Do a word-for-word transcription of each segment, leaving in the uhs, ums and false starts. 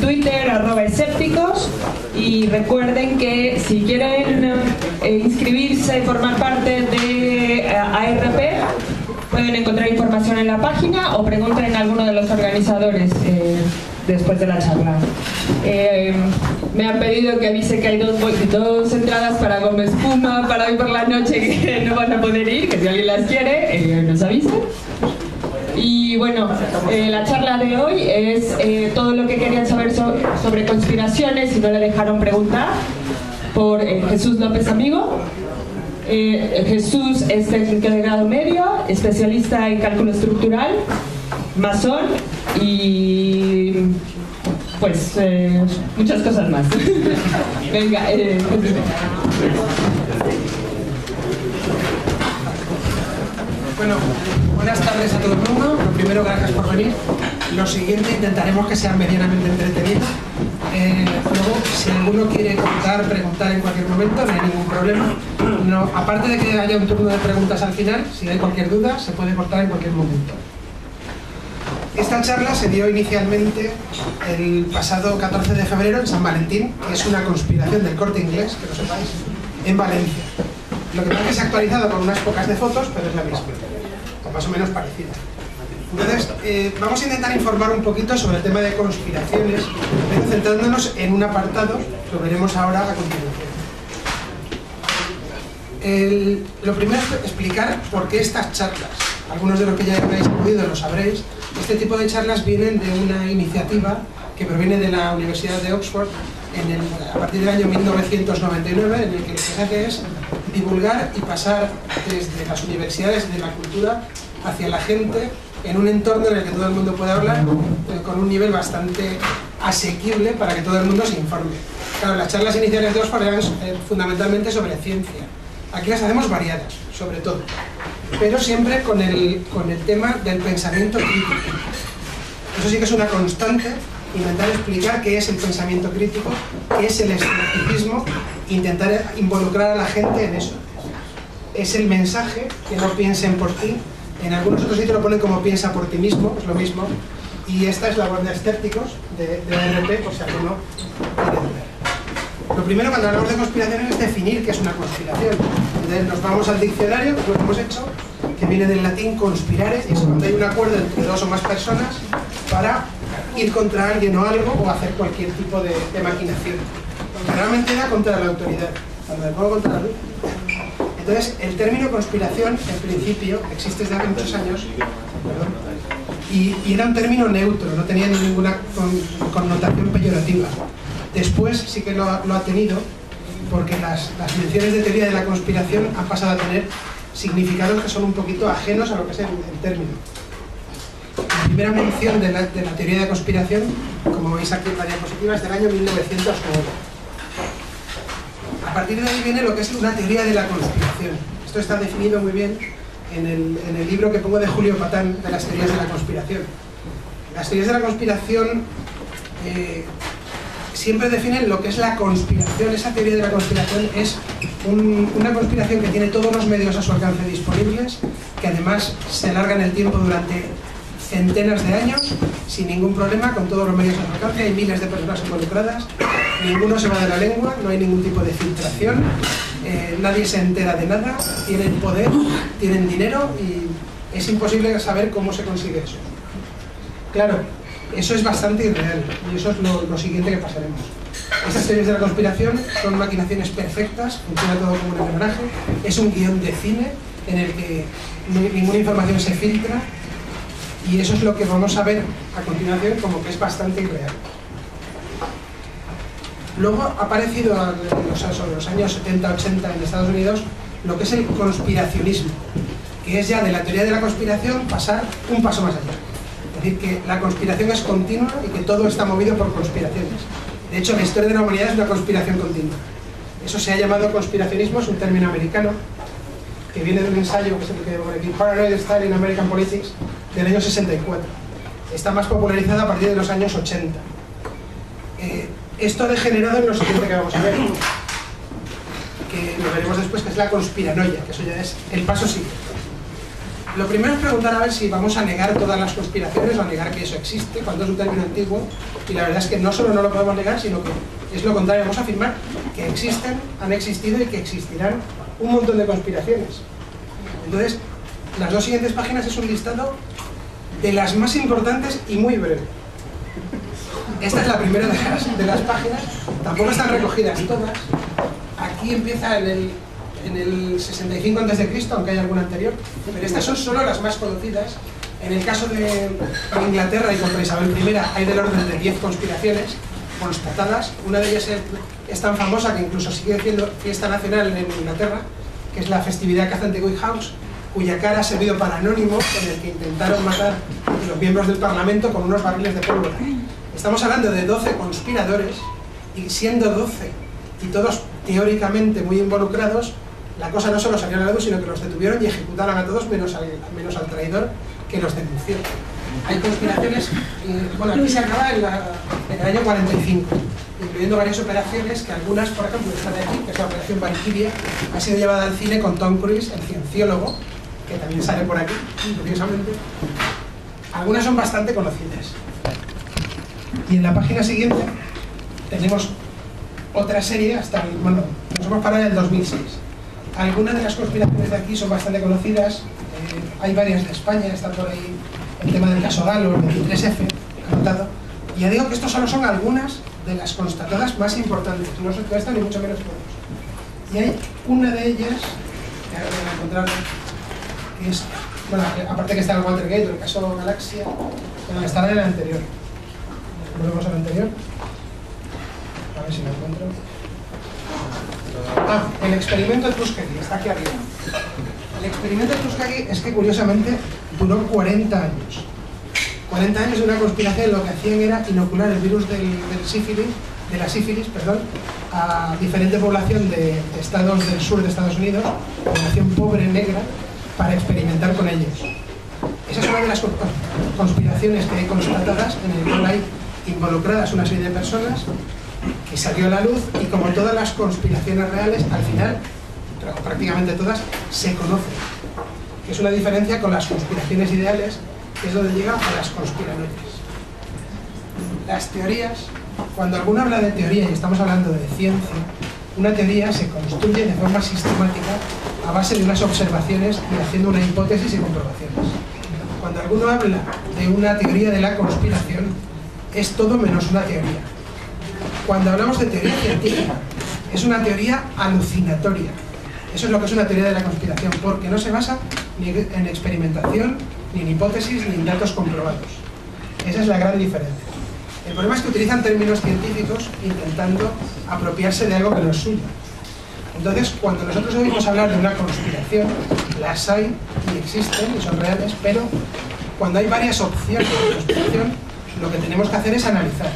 Twitter, arroba escépticos, y recuerden que si quieren eh, inscribirse y formar parte de eh, A R P, pueden encontrar información en la página o pregunten a alguno de los organizadores eh, después de la charla. Eh, me han pedido que avise que hay dos, dos entradas para Gómez Puma para hoy por la noche que no van a poder ir, que si alguien las quiere, eh, nos avisen. Y bueno, eh, la charla de hoy es eh, todo lo que querían saber so sobre conspiraciones y no le dejaron preguntar, por eh, Jesús López Amigo. Eh, Jesús es técnico de grado medio, especialista en cálculo estructural, masón y pues eh, muchas cosas más. Venga, eh, Bueno, buenas tardes a todo el mundo. Lo primero, gracias por venir. Lo siguiente, intentaremos que sea medianamente entretenido. Eh, luego, si alguno quiere contar, preguntar en cualquier momento, no hay ningún problema. No, aparte de que haya un turno de preguntas al final, si hay cualquier duda, se puede cortar en cualquier momento. Esta charla se dio inicialmente el pasado catorce de febrero en San Valentín, que es una conspiración del Corte Inglés, que lo sepáis, en Valencia. Lo que pasa es que se ha actualizado con unas pocas de fotos, pero es la misma, o más o menos parecida. Entonces, eh, vamos a intentar informar un poquito sobre el tema de conspiraciones, pero centrándonos en un apartado, lo veremos ahora a continuación. El, lo primero es explicar por qué estas charlas. Algunos de los que ya habéis acudido lo sabréis. Este tipo de charlas vienen de una iniciativa que proviene de la Universidad de Oxford en el, a partir del año mil novecientos noventa y nueve, en el que lo que se hace es divulgar y pasar desde las universidades de la cultura hacia la gente en un entorno en el que todo el mundo pueda hablar eh, con un nivel bastante asequible para que todo el mundo se informe. Claro, las charlas iniciales de Oxford eran eh, fundamentalmente sobre ciencia. Aquí las hacemos variadas, sobre todo, pero siempre con el, con el tema del pensamiento crítico. Eso sí que es una constante, intentar explicar qué es el pensamiento crítico, qué es el escepticismo, intentar involucrar a la gente en eso. Es el mensaje, que no piensen por ti. En algunos otros sitios lo ponen como piensa por ti mismo, es lo mismo. Y esta es la web de escépticos de, de A R P, por si alguno quiere ver. Lo primero, cuando hablamos de conspiraciones, es definir qué es una conspiración. Entonces nos vamos al diccionario, que lo hemos hecho, que viene del latín conspirare, y es cuando hay un acuerdo entre dos o más personas para ir contra alguien o algo o hacer cualquier tipo de, de maquinación. Generalmente era contra la autoridad, cuando me pongo contra la luz. Entonces, el término conspiración, en principio, existe desde hace muchos años, perdón, y, y era un término neutro, no tenía ninguna con, connotación peyorativa. Después sí que lo, lo ha tenido, porque las, las menciones de teoría de la conspiración han pasado a tener significados que son un poquito ajenos a lo que es el, el término. La primera mención de la, de la teoría de la conspiración, como veis aquí en la diapositiva, es del año mil novecientos nueve. A partir de ahí viene lo que es una teoría de la conspiración. Esto está definido muy bien en el, en el libro que pongo de Julio Patán, de las teorías de la conspiración. Las teorías de la conspiración eh, siempre definen lo que es la conspiración. Esa teoría de la conspiración es un, una conspiración que tiene todos los medios a su alcance disponibles, que además se alarga en el tiempo durante centenas de años, sin ningún problema, con todos los medios a su alcance. Hay miles de personas involucradas, ninguno se va de la lengua, no hay ningún tipo de filtración, eh, nadie se entera de nada, tienen poder, tienen dinero y es imposible saber cómo se consigue eso. Claro, eso es bastante irreal y eso es lo, lo siguiente que pasaremos. Estas teorías de la conspiración son maquinaciones perfectas, funciona todo como un engranaje, es un guión de cine en el que ninguna información se filtra y eso es lo que vamos a ver a continuación como que es bastante irreal. Luego ha aparecido sobre los años setenta ochenta en Estados Unidos lo que es el conspiracionismo, que es ya de la teoría de la conspiración pasar un paso más allá. Es decir, que la conspiración es continua y que todo está movido por conspiraciones. De hecho, la historia de la humanidad es una conspiración continua. Eso se ha llamado conspiracionismo, es un término americano que viene de un ensayo que es el que por aquí, Paranoid Style in American Politics, del año sesenta y cuatro. Está más popularizada a partir de los años ochenta. Eh, esto ha degenerado en lo siguiente que vamos a ver, que lo veremos después, que es la conspiranoia, que eso ya es el paso siguiente. Lo primero es preguntar a ver si vamos a negar todas las conspiraciones o a negar que eso existe, cuando es un término antiguo, y la verdad es que no solo no lo podemos negar, sino que es lo contrario, vamos a afirmar que existen, han existido y que existirán un montón de conspiraciones. Entonces, las dos siguientes páginas es un listado de las más importantes y muy breve. Esta es la primera de las, de las páginas, tampoco están recogidas todas. Aquí empieza en el, en el sesenta y cinco antes de Cristo, aunque hay alguna anterior, pero estas son solo las más conocidas. En el caso de Inglaterra y contra Isabel primera hay del orden de diez conspiraciones constatadas. Una de ellas es, es tan famosa que incluso sigue siendo fiesta nacional en Inglaterra, que es la festividad que hace Antigua House, cuya cara ha servido para Anónimo, en el que intentaron matar a los miembros del Parlamento con unos barriles de pólvora. Estamos hablando de doce conspiradores, y siendo doce y todos teóricamente muy involucrados, la cosa no solo salió a la luz, sino que los detuvieron y ejecutaron a todos menos al, menos al traidor que los denunció. Hay conspiraciones, y, bueno, aquí se acaba en, la, en el año cuarenta y cinco, incluyendo varias operaciones, que algunas, por ejemplo, esta de aquí, que es la Operación Valkyria, ha sido llevada al cine con Tom Cruise, el cienciólogo, que también sale por aquí, curiosamente. Algunas son bastante conocidas. Y en la página siguiente tenemos otra serie, hasta el, bueno, nos hemos parado en el dos mil seis. Algunas de las conspiraciones de aquí son bastante conocidas, eh, hay varias de España, está por ahí el tema del caso Galo, el veintitrés F, anotado. Y ya digo que estos solo son algunas de las constatadas más importantes, no se cuestan ni mucho menos todos. Y hay una de ellas, que ahora voy a encontrar, que es, bueno, aparte que está el Watergate, el caso Galaxia, bueno, estará en el anterior. Volvemos al anterior. A ver si lo encuentro. Ah, el experimento de Tuskegee, está aquí arriba. El experimento de Tuskegee es que curiosamente duró cuarenta años. cuarenta años de una conspiración, lo que hacían era inocular el virus del, del sífilis, de la sífilis, perdón, a diferente población de, de estados del sur de Estados Unidos, población pobre negra, para experimentar con ellos. Esa es una de las conspiraciones que hay constatadas, en el cual hay involucradas una serie de personas, que salió a la luz, y como todas las conspiraciones reales, al final, prácticamente todas, se conocen. Que es una diferencia con las conspiraciones ideales, que es donde llega a las conspiranoias. Las teorías, cuando alguno habla de teoría y estamos hablando de ciencia, una teoría se construye de forma sistemática a base de unas observaciones y haciendo una hipótesis y comprobaciones. Cuando alguno habla de una teoría de la conspiración, es todo menos una teoría. Cuando hablamos de teoría científica, es una teoría alucinatoria. Eso es lo que es una teoría de la conspiración, porque no se basa ni en experimentación, ni en hipótesis, ni en datos comprobados. Esa es la gran diferencia. El problema es que utilizan términos científicos intentando apropiarse de algo que no es suyo. Entonces, cuando nosotros oímos hablar de una conspiración, las hay y existen y son reales, pero cuando hay varias opciones de conspiración, lo que tenemos que hacer es analizar.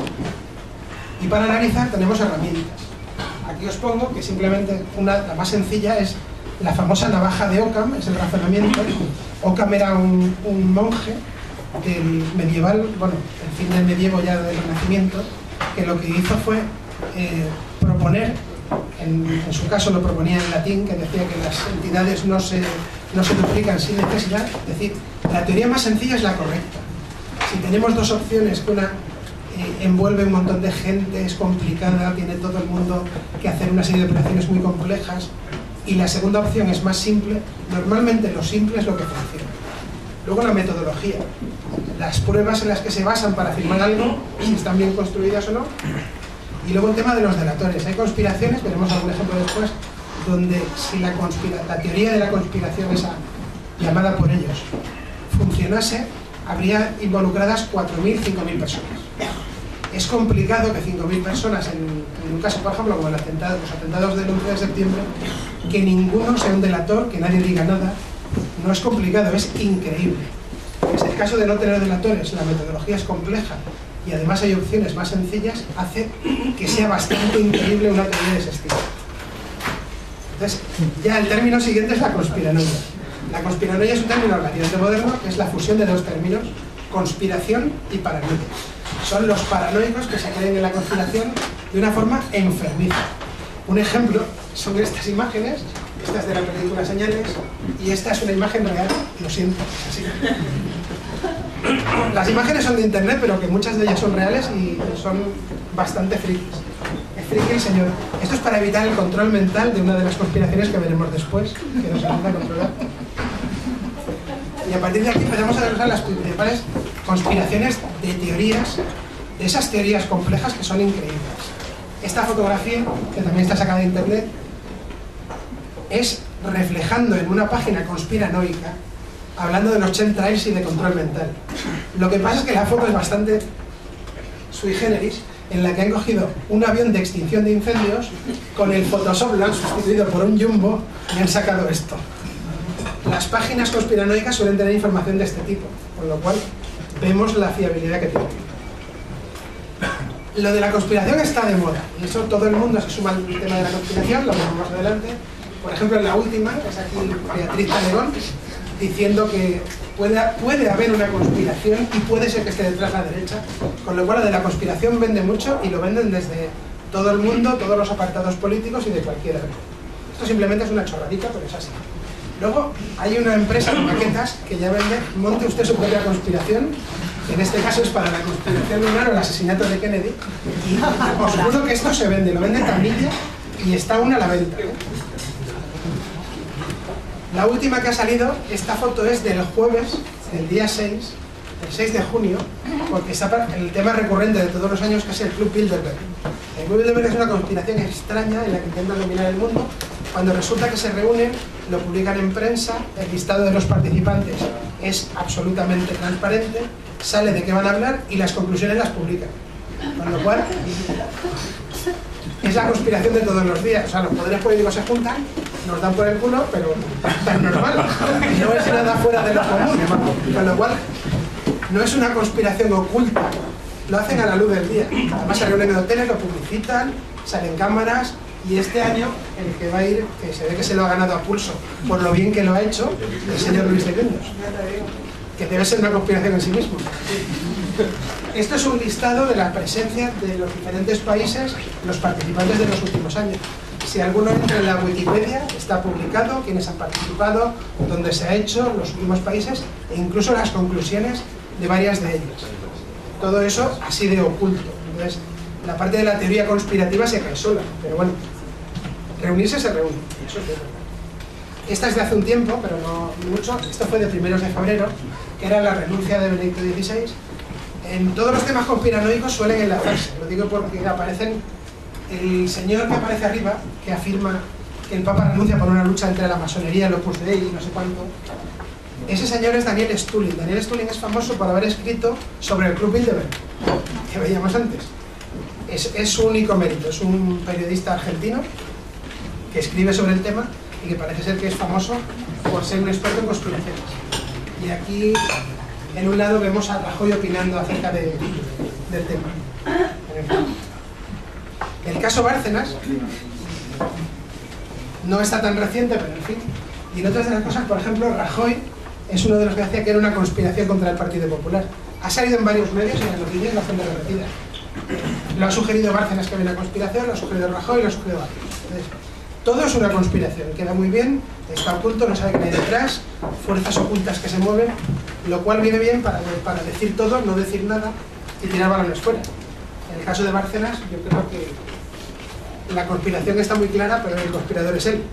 Y para analizar tenemos herramientas. Aquí os pongo que simplemente una, la más sencilla es la famosa navaja de Occam, es el razonamiento. Occam era un, un monje del medieval, bueno, el fin del medievo ya del Renacimiento, que lo que hizo fue eh, proponer, en, en su caso lo proponía en latín, que decía que las entidades no se, no se duplican sin necesidad, es decir, la teoría más sencilla es la correcta. Si tenemos dos opciones, que una eh, envuelve un montón de gente, es complicada, tiene todo el mundo que hacer una serie de operaciones muy complejas, y la segunda opción es más simple, normalmente lo simple es lo que funciona. Luego la metodología, las pruebas en las que se basan para afirmar algo, si están bien construidas o no. Y luego el tema de los delatores. Hay conspiraciones, veremos algún ejemplo después, donde si la, conspira la teoría de la conspiración esa, llamada por ellos, funcionase, habría involucradas cuatro mil, cinco mil personas. Es complicado que cinco mil personas, en, en un caso, por ejemplo, como el atentado, los atentados del once de septiembre, que ninguno sea un delator, que nadie diga nada. No es complicado, es increíble. Es el caso de no tener delatores, la metodología es compleja y además hay opciones más sencillas, hace que sea bastante increíble una teoría de ese estilo. Entonces, ya el término siguiente es la conspiranoia. La conspiranoia es un término relativamente moderno, que es la fusión de dos términos, conspiración y paranoia. Son los paranoicos que se creen en la conspiración de una forma enfermiza. Un ejemplo son estas imágenes, esta es de la película Señales, y esta es una imagen real, lo siento, es así. Las imágenes son de internet, pero que muchas de ellas son reales y son bastante frikis. Es friki el señor. Esto es para evitar el control mental de una de las conspiraciones que veremos después, que nos ayuda a controlar. Y a partir de aquí empezamos a desglosar las principales conspiraciones de teorías, de esas teorías complejas que son increíbles. Esta fotografía, que también está sacada de internet, es reflejando en una página conspiranoica, hablando de los chemtrails y de control mental. Lo que pasa es que la foto es bastante sui generis, en la que han cogido un avión de extinción de incendios, con el Photoshop lo han sustituido por un jumbo y han sacado esto. Las páginas conspiranoicas suelen tener información de este tipo, con lo cual vemos la fiabilidad que tiene. Lo de la conspiración está de moda, y eso todo el mundo se suma al tema de la conspiración, lo veremos más adelante. Por ejemplo, en la última, es aquí Beatriz Talegón, diciendo que puede, puede haber una conspiración y puede ser que esté detrás la derecha, con lo cual lo de la conspiración vende mucho y lo venden desde todo el mundo, todos los apartados políticos y de cualquiera. Esto simplemente es una chorradita, pero es así. Luego hay una empresa de maquetas que ya vende, monte usted su propia conspiración, que en este caso es para la conspiración lunar o el asesinato de Kennedy, y os juro que esto se vende, lo vende Tamilla y está una a la venta, ¿eh? La última que ha salido, esta foto es del jueves, del día seis, el seis de junio, porque está el tema recurrente de todos los años, que es el Club Bilderberg. El Club Bilderberg es una conspiración extraña en la que intentan dominar el mundo. Cuando resulta que se reúnen, lo publican en prensa, el listado de los participantes es absolutamente transparente, sale de qué van a hablar y las conclusiones las publican. Con lo cual, es la conspiración de todos los días. O sea, los poderes políticos se juntan, nos dan por el culo, pero es normal. No es nada fuera de lo común. Con lo cual, no es una conspiración oculta. Lo hacen a la luz del día. Además, se reúnen en hoteles, lo publicitan, salen cámaras. Y este año, el que va a ir, que se ve que se lo ha ganado a pulso por lo bien que lo ha hecho, el señor Luis de Guindos, que debe ser una conspiración en sí mismo. Esto es un listado de la presencia de los diferentes países, los participantes de los últimos años. Si alguno entra en la Wikipedia, está publicado quiénes han participado, dónde se ha hecho, los últimos países, e incluso las conclusiones de varias de ellas. Todo eso así de oculto. Entonces, la parte de la teoría conspirativa se cae sola, pero bueno, reunirse se reúne, eso es verdad. Esta es de hace un tiempo, pero no mucho. Esto fue de primeros de febrero, que era la renuncia de Benedicto dieciséis. En todos los temas conspiranoicos suelen enlazarse, lo digo porque aparecen el señor que aparece arriba, que afirma que el Papa renuncia por una lucha entre la masonería, el Opus Dei y no sé cuánto. Ese señor es Daniel Stulin. Daniel Stulin es famoso por haber escrito sobre el Club Bilderberg, que veíamos antes. Es, es su único mérito, es un periodista argentino que escribe sobre el tema y que parece ser que es famoso por ser un experto en conspiraciones. Y aquí, en un lado, vemos a Rajoy opinando acerca de, del tema. El caso Bárcenas no está tan reciente, pero en fin. Y en otras de las cosas, por ejemplo, Rajoy es uno de los que decía que era una conspiración contra el Partido Popular. Ha salido en varios medios y en las noticias bastante repetidas. Lo ha sugerido Bárcenas que había una conspiración, lo ha sugerido Rajoy y lo ha sugerido Bárcenas. Entonces, todo es una conspiración, queda muy bien, está oculto, no sabe qué hay detrás, fuerzas ocultas que se mueven, lo cual viene bien para, para decir todo, no decir nada y tirar balones fuera. En el caso de Bárcenas, yo creo que la conspiración está muy clara, pero el conspirador es él.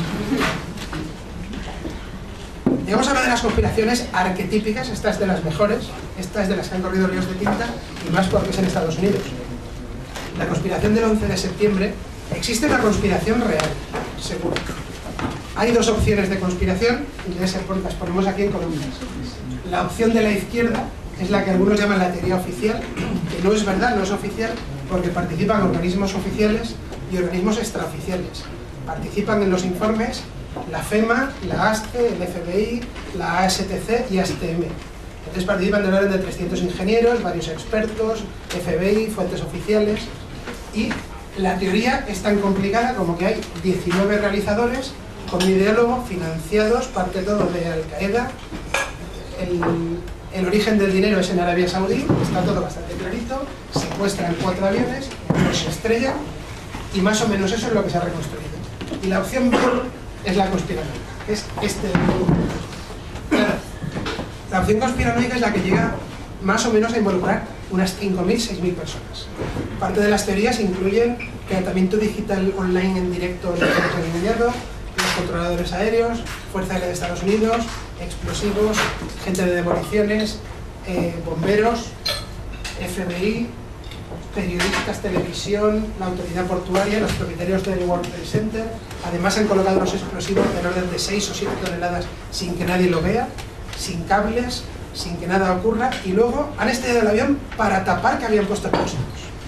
Llegamos a hablar de las conspiraciones arquetípicas, esta es de las mejores, esta es de las que han corrido ríos de tinta, y más porque es en Estados Unidos. La conspiración del once de septiembre, existe una conspiración real, seguro. Hay dos opciones de conspiración, y las ponemos aquí en columnas. La opción de la izquierda es la que algunos llaman la teoría oficial, que no es verdad, no es oficial, porque participan organismos oficiales y organismos extraoficiales. Participan en los informes la FEMA, la ASTE, el F B I, la A S T C y A S T M. Entonces participan del orden de trescientos ingenieros, varios expertos, F B I, fuentes oficiales, y la teoría es tan complicada como que hay diecinueve realizadores con un ideólogo financiados, parte todo de Al Qaeda. El, el origen del dinero es en Arabia Saudí, está todo bastante clarito, secuestran cuatro aviones, los estrellan y más o menos eso es lo que se ha reconstruido. Y la opción B es la conspiranoica, es este. Claro, la opción conspiranoica es la que llega más o menos a involucrar unas cinco mil, seis mil personas. Parte de las teorías incluyen tratamiento digital online en directo en el engañado, los controladores aéreos, Fuerza Aérea de Estados Unidos, explosivos, gente de demoliciones, eh, bomberos, F B I, periodistas, televisión, la autoridad portuaria, los propietarios del World Trade Center. Además han colocado los explosivos del orden de seis o siete toneladas sin que nadie lo vea, sin cables, sin que nada ocurra, y luego han estallado el avión para tapar que habían puesto explosivos.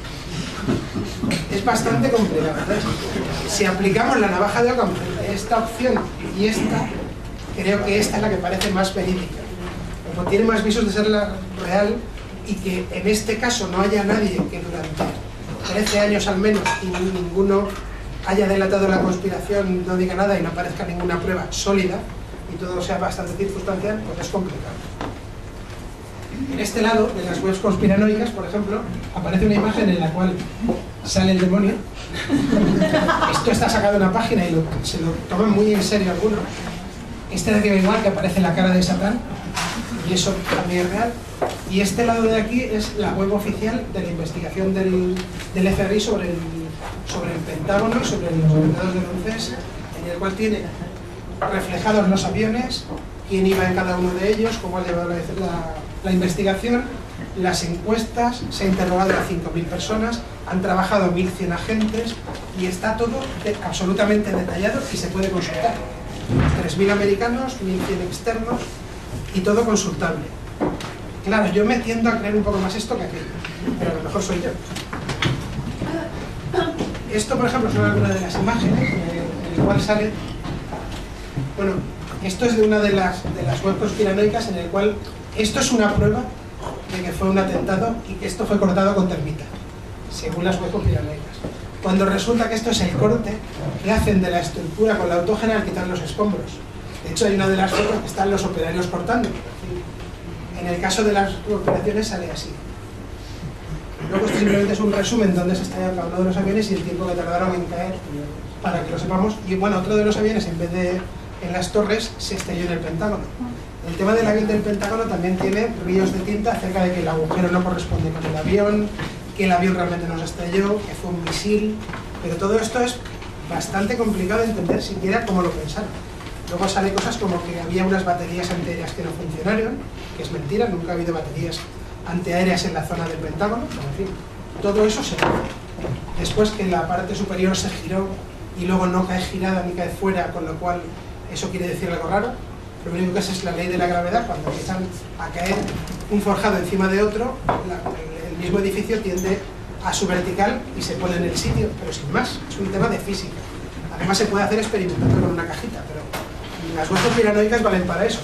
Es bastante complicado. Entonces, si aplicamos la navaja de Occam entre esta opción y esta, creo que esta es la que parece más verídica. Como tiene más visos de ser la real, y que en este caso no haya nadie que durante trece años al menos y ninguno haya delatado la conspiración, no diga nada y no aparezca ninguna prueba sólida y todo sea bastante circunstancial, pues es complicado. En este lado de las webs conspiranoicas, por ejemplo, aparece una imagen en la cual sale el demonio. Esto está sacado de una página y lo, se lo toman muy en serio algunos. Este de aquí igual, que aparece la cara de Satán, y eso también es real. Y este lado de aquí es la web oficial de la investigación del, del F B I sobre el, sobre el Pentágono y sobre los atentados de once ese, en el cual tiene reflejados los aviones, quién iba en cada uno de ellos, cómo ha llevado la, la, la investigación, las encuestas, se ha interrogado a cinco mil personas, han trabajado mil cien agentes y está todo de, absolutamente detallado y se puede consultar. tres mil americanos, mil cien externos y todo consultable. Claro, yo me tiendo a creer un poco más esto que aquello, pero a lo mejor soy yo. Esto, por ejemplo, son algunas de las imágenes en el cual sale... Bueno, esto es de una de las, de las web conspiranoicas en el cual esto es una prueba de que fue un atentado y que esto fue cortado con termita, según las web conspiranoicas. Cuando resulta que esto es el corte que hacen de la estructura con la autógena al quitar los escombros. De hecho, hay una de las fotos que están los operarios cortando. En el caso de las operaciones sale así. Luego esto simplemente es un resumen donde se estalló cada uno de los aviones y el tiempo que tardaron en caer, para que lo sepamos. Y bueno, otro de los aviones, en vez de en las torres, se estrelló en el Pentágono. El tema del avión del Pentágono también tiene ríos de tinta acerca de que el agujero no corresponde con el avión, que el avión realmente no se estrelló, que fue un misil, pero todo esto es bastante complicado de entender siquiera cómo lo pensaron. Luego sale cosas como que había unas baterías antiaéreas que no funcionaron, que es mentira, nunca ha habido baterías antiaéreas en la zona del Pentágono, pero en fin, todo eso se ve. Después que la parte superior se giró y luego no cae girada ni cae fuera, con lo cual eso quiere decir algo raro. Lo único que es es la ley de la gravedad, cuando empiezan a caer un forjado encima de otro, la, el, el mismo edificio tiende a su vertical y se pone en el sitio, pero sin más, es un tema de física. Además se puede hacer experimentando con una cajita, pero las webs conspiranoicas valen para eso.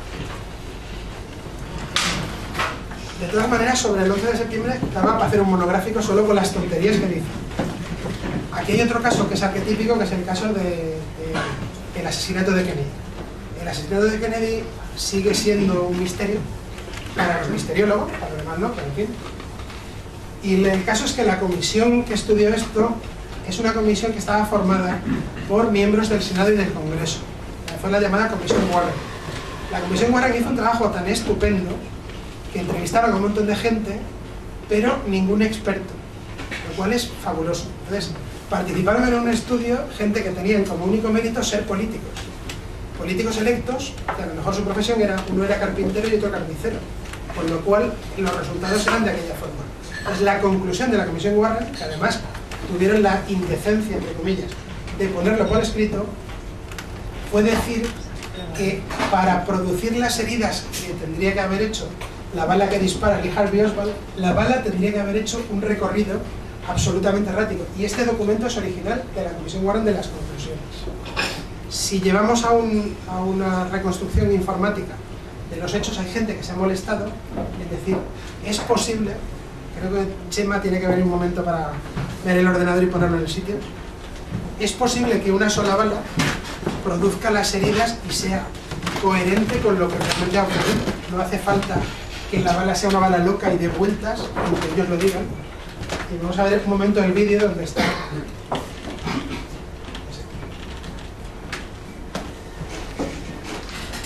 De todas maneras, sobre el once de septiembre daba para hacer un monográfico solo con las tonterías que dicen. Aquí hay otro caso que es arquetípico, que es el caso de, de, del asesinato de Kennedy. El asesinato de Kennedy sigue siendo un misterio para los misteriólogos, para los demás no, pero en fin. Y el caso es que la comisión que estudió esto es una comisión que estaba formada por miembros del Senado y del Congreso. Fue la llamada Comisión Warren. La Comisión Warren hizo un trabajo tan estupendo que entrevistaron a un montón de gente, pero ningún experto, lo cual es fabuloso. Entonces, participaron en un estudio gente que tenían como único mérito ser políticos. Políticos electos, que a lo mejor su profesión era, uno era carpintero y otro carnicero, con lo cual los resultados eran de aquella forma. Entonces, la conclusión de la Comisión Warren, que además tuvieron la indecencia, entre comillas, de ponerlo por escrito, fue decir que para producir las heridas que tendría que haber hecho la bala que dispara Lee Harvey Oswald, la bala tendría que haber hecho un recorrido absolutamente errático. Y este documento es original de la Comisión Warren de las conclusiones. Si llevamos a, un, a una reconstrucción informática de los hechos, hay gente que se ha molestado en decir, es posible, creo que Chema tiene que venir un momento para ver el ordenador y ponerlo en el sitio, es posible que una sola bala produzca las heridas y sea coherente con lo que realmente ha ocurrido. No hace falta que la bala sea una bala loca y de vueltas, aunque ellos lo digan. Y vamos a ver un momento el vídeo donde está.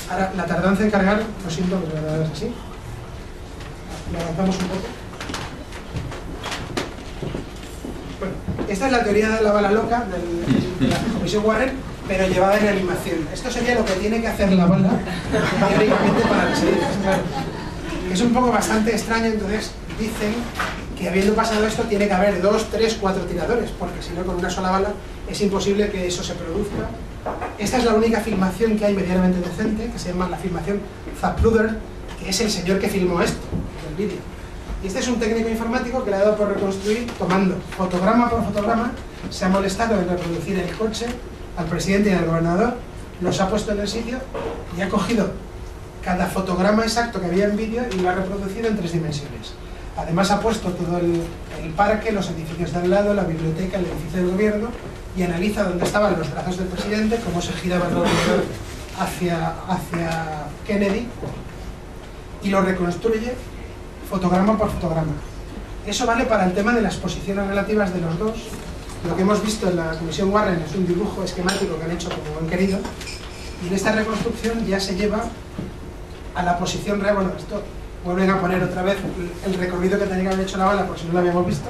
Ahora, la tardanza en cargar, lo siento, pero es así. Lo avanzamos un poco. Bueno, esta es la teoría de la bala loca del, de la Comisión Warren, pero llevada en animación. Esto sería lo que tiene que hacer la bala, teóricamente, para las heridas, claro. Es un poco bastante extraño, entonces dicen que habiendo pasado esto tiene que haber dos, tres, cuatro tiradores, porque si no, con una sola bala es imposible que eso se produzca. Esta es la única filmación que hay medianamente decente, que se llama la filmación Zapruder, que es el señor que filmó esto, el vídeo. Y este es un técnico informático que le ha dado por reconstruir, tomando fotograma por fotograma, se ha molestado en reproducir el coche al presidente y al gobernador, los ha puesto en el sitio y ha cogido cada fotograma exacto que había en vídeo y lo ha reproducido en tres dimensiones. Además ha puesto todo el, el parque, los edificios de al lado, la biblioteca, el edificio del gobierno, y analiza dónde estaban los brazos del presidente, cómo se giraba el ordenador hacia, hacia Kennedy, y lo reconstruye fotograma por fotograma. Eso vale para el tema de las posiciones relativas de los dos. Lo que hemos visto en la Comisión Warren es un dibujo esquemático que han hecho como han querido, y en esta reconstrucción ya se lleva a la posición real. Bueno, esto vuelven a poner otra vez el recorrido que tenía que haber hecho la bala, por si no lo habíamos visto.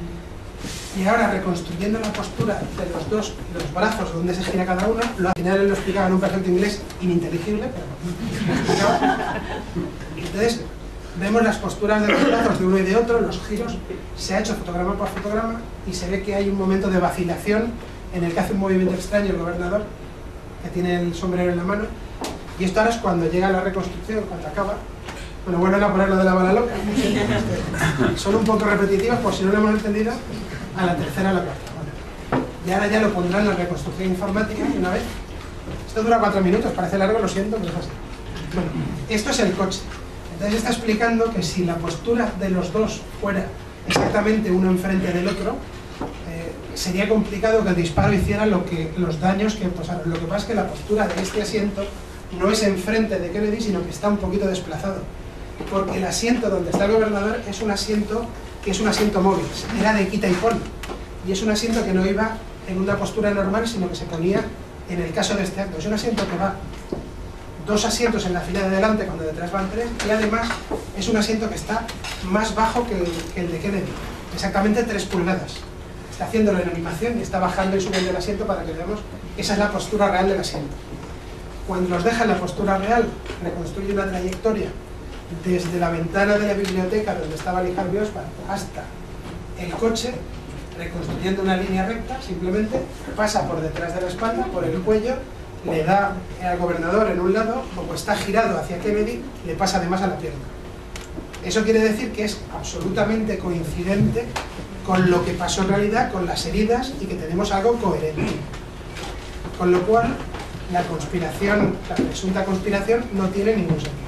Y ahora, reconstruyendo la postura de los dos, los brazos donde se gira cada uno, lo, al final lo explicaba en un perfecto inglés ininteligible, pero lo explicaba. Entonces, vemos las posturas de los brazos de uno y de otro, los giros, se ha hecho fotograma por fotograma y se ve que hay un momento de vacilación en el que hace un movimiento extraño el gobernador, que tiene el sombrero en la mano, y esto ahora es cuando llega la reconstrucción, cuando acaba. Bueno, vuelven a poner lo de la bala loca. Son un poco repetitivas, por si no lo hemos entendido, a la tercera o la cuarta. Bueno, y ahora ya lo pondrán en la reconstrucción informática y una vez. Esto dura cuatro minutos, parece largo, lo siento, pero es así. Bueno, esto es el coche. Entonces está explicando que si la postura de los dos fuera exactamente uno enfrente del otro, eh, sería complicado que el disparo hiciera lo que, los daños que pasaron. Lo que pasa es que la postura de este asiento no es enfrente de Kennedy, sino que está un poquito desplazado. Porque el asiento donde está el gobernador es un asiento que es un asiento móvil, era de quita y pon. Y es un asiento que no iba en una postura normal, sino que se ponía en el caso de este acto. Es un asiento que va dos asientos en la fila de delante cuando detrás van tres, y además es un asiento que está más bajo que el, que el de Kennedy, exactamente tres pulgadas. Está haciéndolo en animación y está bajando y subiendo el asiento para que veamos que esa es la postura real del asiento. Cuando los deja en la postura real, reconstruye una trayectoria desde la ventana de la biblioteca donde estaba Lee Harvey Oswald hasta el coche, reconstruyendo una línea recta, simplemente pasa por detrás de la espalda, por el cuello, le da al gobernador en un lado, como está girado hacia Kennedy, le pasa además a la pierna. Eso quiere decir que es absolutamente coincidente con lo que pasó en realidad, con las heridas, y que tenemos algo coherente. Con lo cual, la conspiración, la presunta conspiración, no tiene ningún sentido.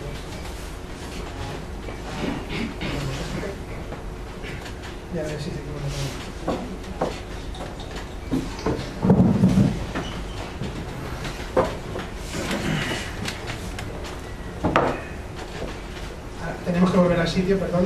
Y a ver si se equivoca. Tenemos que volver al sitio, perdón.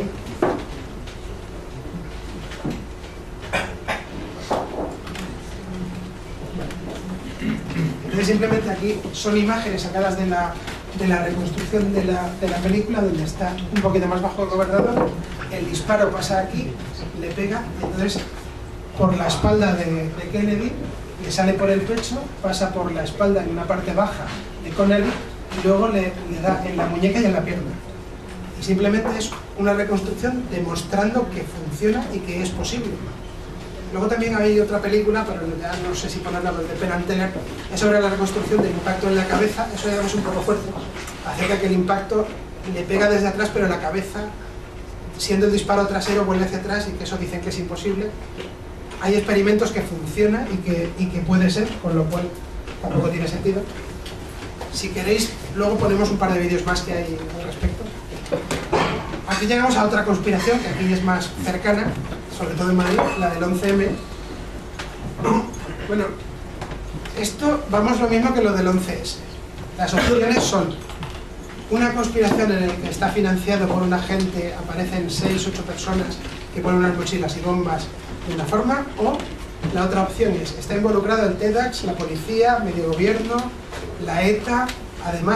Entonces simplemente aquí son imágenes sacadas de la, de la reconstrucción de la, de la película, donde está un poquito más bajo el gobernador, el disparo pasa aquí, le pega, entonces por la espalda de, de Kennedy, le sale por el pecho, pasa por la espalda en una parte baja de Connelly y luego le, le da en la muñeca y en la pierna. Y simplemente es una reconstrucción demostrando que funciona y que es posible. Luego también hay otra película, pero ya no sé si ponerla, de Penn and Teller, es sobre la reconstrucción del impacto en la cabeza. Eso ya es un poco fuerte, acerca que el impacto le pega desde atrás, pero la cabeza, siendo el disparo trasero, vuelve hacia atrás, y que eso dicen que es imposible. Hay experimentos que funcionan y que, y que puede ser, con lo cual tampoco tiene sentido. Si queréis, luego ponemos un par de vídeos más que hay al respecto. Aquí llegamos a otra conspiración, que aquí es más cercana, sobre todo en Madrid, la del once eme. Bueno, esto vamos lo mismo que lo del once ese. Las opciones son una conspiración en la que está financiado por un agente, aparecen seis, ocho personas que ponen unas mochilas y bombas de una forma, o la otra opción es, está involucrado el TEDx, la policía, medio gobierno, la ETA, además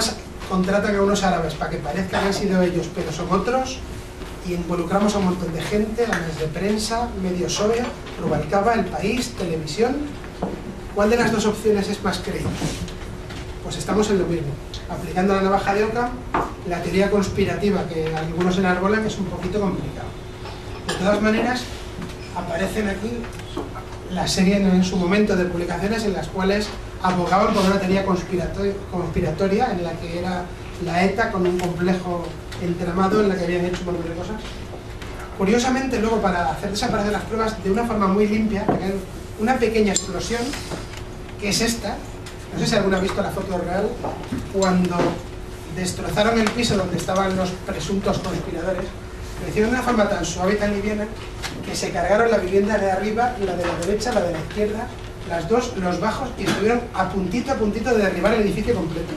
contratan a unos árabes para que parezcan que han sido ellos, pero son otros, y involucramos a un montón de gente, a las de prensa, Medio Soria, Rubalcaba, El País, Televisión. ¿Cuál de las dos opciones es más creíble? Pues estamos en lo mismo, aplicando la navaja de Occam, la teoría conspirativa que algunos enarbolan es un poquito complicado. De todas maneras, aparecen aquí la serie en su momento de publicaciones en las cuales abogaban por una teoría conspiratoria en la que era la ETA con un complejo entramado en la que habían hecho un montón de cosas. Curiosamente, luego, para hacer desaparecer las pruebas de una forma muy limpia, una pequeña explosión, que es esta, no sé si alguno ha visto la foto real, cuando destrozaron el piso donde estaban los presuntos conspiradores, lo hicieron de una forma tan suave y tan liviana que se cargaron la vivienda de arriba, la de la derecha, la de la izquierda, las dos, los bajos, y estuvieron a puntito a puntito de derribar el edificio completo.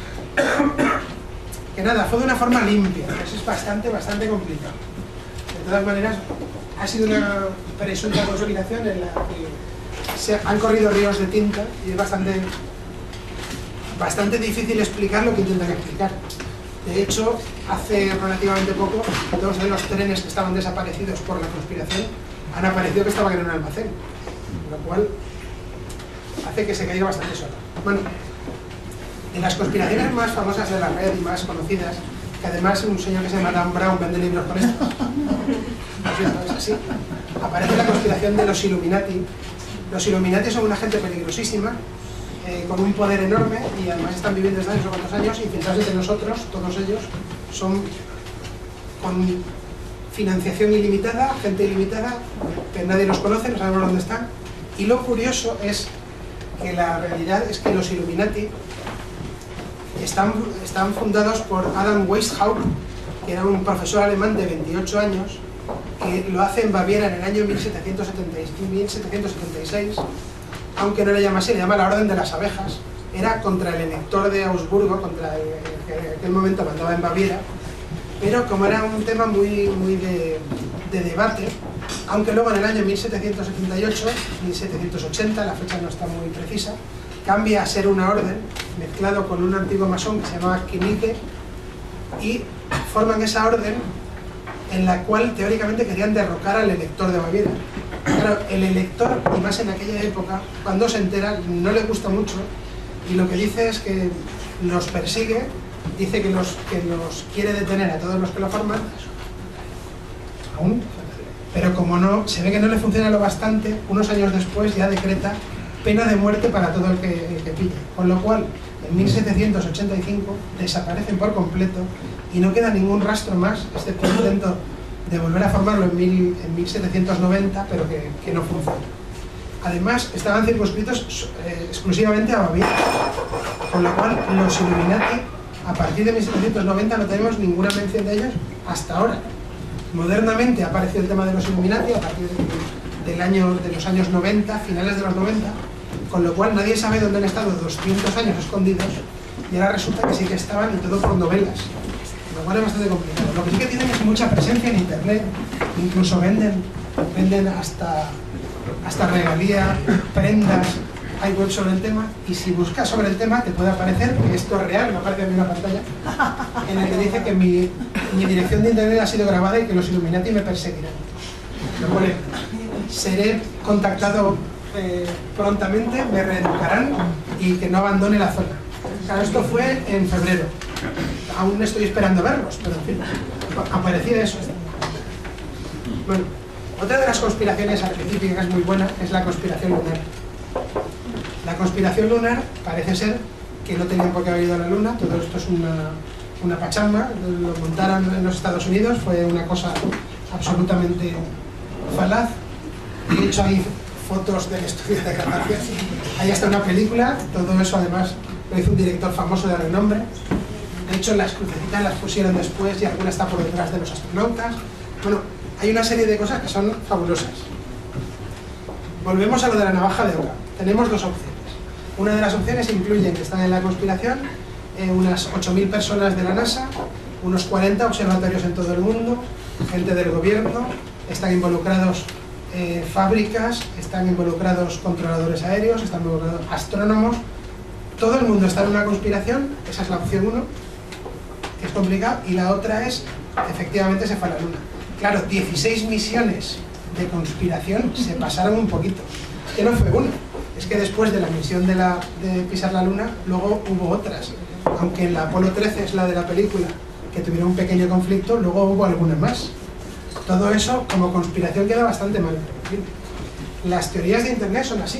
Que nada, fue de una forma limpia, eso es bastante, bastante complicado. De todas maneras, ha sido una presunta consolidación en la que se han corrido ríos de tinta y es bastante, bastante difícil explicar lo que intentan explicar. De hecho, hace relativamente poco, dos de los trenes que estaban desaparecidos por la conspiración han aparecido que estaban en un almacén, lo cual hace que se caiga bastante sola. Bueno, de las conspiraciones más famosas de la red y más conocidas, que además un señor que se llama Dan Brown vende libros con esto, es así, aparece la conspiración de los Illuminati. Los Illuminati son una gente peligrosísima, eh, con un poder enorme, y además están viviendo desde hace no sé cuántos años, infiltrados entre nosotros, todos ellos, son con financiación ilimitada, gente ilimitada, que nadie los conoce, no sabemos dónde están. Y lo curioso es que la realidad es que los Illuminati están, están fundados por Adam Weishaupt, que era un profesor alemán de veintiocho años, que lo hace en Baviera en el año mil setecientos setenta y seis, aunque no le llama así, le llama la Orden de las Abejas. Era contra el elector de Augsburgo, contra el que en aquel momento mandaba en Baviera, pero como era un tema muy, muy de, de debate, aunque luego en el año mil setecientos setenta y ocho, mil setecientos ochenta, la fecha no está muy precisa, cambia a ser una orden, mezclado con un antiguo masón que se llamaba Knigge, y forman esa orden en la cual teóricamente querían derrocar al elector de Baviera. Claro, el elector, y más en aquella época, cuando se entera, no le gusta mucho, y lo que dice es que los persigue, dice que los, que los quiere detener a todos los que lo forman, aún, pero como no, se ve que no le funciona lo bastante, unos años después ya decreta pena de muerte para todo el que, el que pille. Con lo cual, en mil setecientos ochenta y cinco desaparecen por completo y no queda ningún rastro más, excepto un intento de volver a formarlo en, mil, en mil setecientos noventa, pero que, que no funciona. Además, estaban circunscritos eh, exclusivamente a Baviera, con lo cual los Illuminati, a partir de mil setecientos noventa, no tenemos ninguna mención de ellos hasta ahora. Modernamente ha aparecido el tema de los Illuminati a partir de, del año, de los años noventa, finales de los noventa, con lo cual nadie sabe dónde han estado doscientos años escondidos, y ahora resulta que sí que estaban, y todo por novelas, lo cual es bastante complicado. Lo que sí que tienen es mucha presencia en internet, incluso venden, venden hasta, hasta regalía, prendas, hay web sobre el tema, y si buscas sobre el tema te puede aparecer, que esto es real, me aparece en una pantalla, en la que dice que mi, mi dirección de internet ha sido grabada y que los Illuminati me perseguirán. Lo pone, seré contactado eh, prontamente, me reeducarán y que no abandone la zona. Claro, esto fue en febrero. Aún estoy esperando verlos, pero en fin, aparecía eso. Bueno, otra de las conspiraciones arquetípicas muy buena es la conspiración lunar. La conspiración lunar parece ser que no tenían por qué haber ido a la luna, todo esto es una, una pachanga, lo montaron en los Estados Unidos, fue una cosa absolutamente falaz. De hecho hay fotos del estudio de grabación, ahí está una película, todo eso además lo hizo un director famoso de renombre. De hecho las crucecitas las pusieron después y alguna está por detrás de los astronautas. Bueno, hay una serie de cosas que son fabulosas. Volvemos a lo de la navaja de Occam. Tenemos dos opciones. Una de las opciones incluye que están en la conspiración eh, unas ocho mil personas de la NASA, unos cuarenta observatorios en todo el mundo, gente del gobierno, están involucrados eh, fábricas, están involucrados controladores aéreos, están involucrados astrónomos, todo el mundo está en una conspiración, esa es la opción uno, complicado, y la otra es, efectivamente, se fue a la Luna. Claro, dieciséis misiones de conspiración se pasaron un poquito. Que no fue una, es que después de la misión de, la, de pisar la Luna, luego hubo otras. Aunque en la Apolo trece es la de la película, que tuvieron un pequeño conflicto, luego hubo algunas más. Todo eso, como conspiración, queda bastante mal. En fin, las teorías de Internet son así.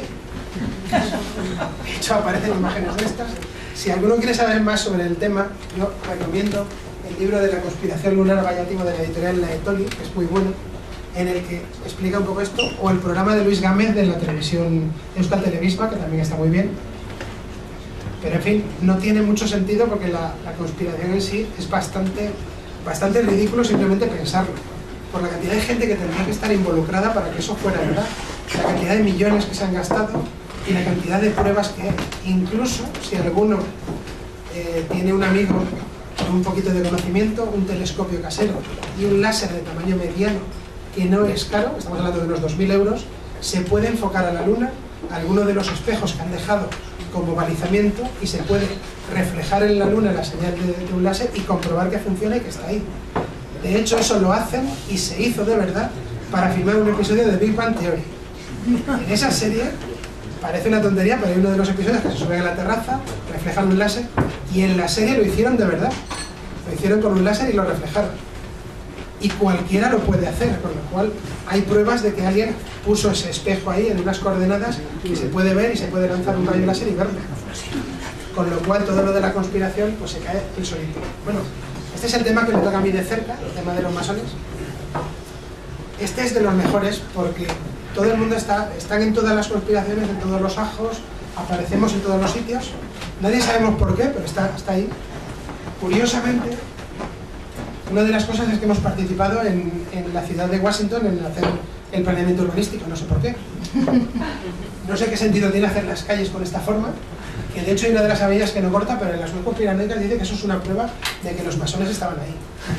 De hecho, aparecen imágenes de estas. Si alguno quiere saber más sobre el tema, yo recomiendo el libro de la conspiración lunar vallativo de la editorial Laetoli, que es muy bueno, en el que explica un poco esto, o el programa de Luis Gámez de la televisión Euskal Telebisba, que también está muy bien. Pero en fin, no tiene mucho sentido porque la, la conspiración en sí es bastante, bastante ridículo simplemente pensarlo. Por la cantidad de gente que tendría que estar involucrada para que eso fuera verdad, la cantidad de millones que se han gastado y la cantidad de pruebas que hay. Incluso si alguno eh, tiene un amigo con un poquito de conocimiento, un telescopio casero y un láser de tamaño mediano que no es caro, estamos hablando de unos dos mil euros, se puede enfocar a la Luna, a alguno de los espejos que han dejado como balizamiento, y se puede reflejar en la Luna la señal de, de un láser y comprobar que funciona y que está ahí. De hecho, eso lo hacen y se hizo de verdad para filmar un episodio de Big Bang Theory. En esa serie, parece una tontería, pero hay uno de los episodios que se suben a la terraza, reflejan un láser, y en la serie lo hicieron de verdad. Lo hicieron con un láser y lo reflejaron. Y cualquiera lo puede hacer, con lo cual hay pruebas de que alguien puso ese espejo ahí en unas coordenadas y se puede ver y se puede lanzar un rayo láser y verlo. Con lo cual todo lo de la conspiración pues se cae el solito. Bueno, este es el tema que me toca a mí de cerca, el tema de los masones. Este es de los mejores porque todo el mundo está, están en todas las conspiraciones, en todos los ajos, aparecemos en todos los sitios, nadie sabemos por qué, pero está, está ahí. Curiosamente, una de las cosas es que hemos participado en, en la ciudad de Washington en hacer el planeamiento urbanístico, no sé por qué. No sé qué sentido tiene hacer las calles con esta forma, que de hecho hay una de las avenidas que no corta, pero en las web conspiranoicas dice que eso es una prueba de que los masones estaban ahí.